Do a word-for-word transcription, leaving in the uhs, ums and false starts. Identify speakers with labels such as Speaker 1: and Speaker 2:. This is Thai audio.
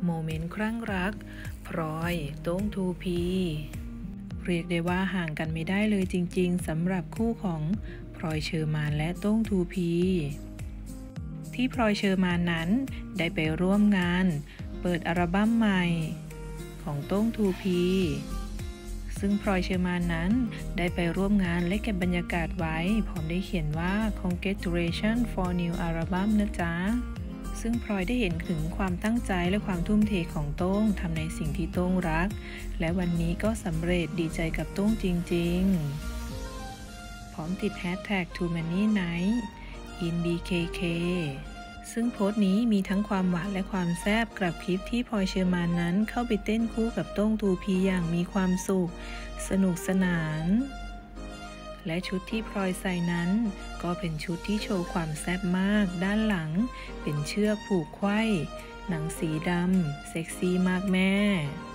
Speaker 1: โมเมนต์คลั่งรักพลอยโต้งทูพีเรียกได้ว่าห่างกันไม่ได้เลยจริงๆสำหรับคู่ของพลอยเชอร์มานและโต้งทูพีที่พลอยเชอร์มานนั้นได้ไปร่วมงานเปิดอัลบั้มใหม่ของโต้งทูพีซึ่งพลอยเชอร์มานนั้นได้ไปร่วมงานและเก็บบรรยากาศไว้พร้อมได้เขียนว่า congratulations for new album นะจ๊ะซึ่งพลอยได้เห็นถึงความตั้งใจและความทุ่มเทของโต้งทำในสิ่งที่โต้งรักและวันนี้ก็สำเร็จดีใจกับโต้งจริงๆพร้อมติดแฮชแท็ก too many nights in บี เค เค ซึ่งโพสต์นี้มีทั้งความหวานและความแซ่บกับคลิปที่พลอยเชอร์มานนั้นเข้าไปเต้นคู่กับโต้งทูพีอย่างมีความสุขสนุกสนานและชุดที่พลอยใส่นั้นก็เป็นชุดที่โชว์ความแซ่บมากด้านหลังเป็นเชือกผูกไขว้หนังสีดำเซ็กซี่มากแม่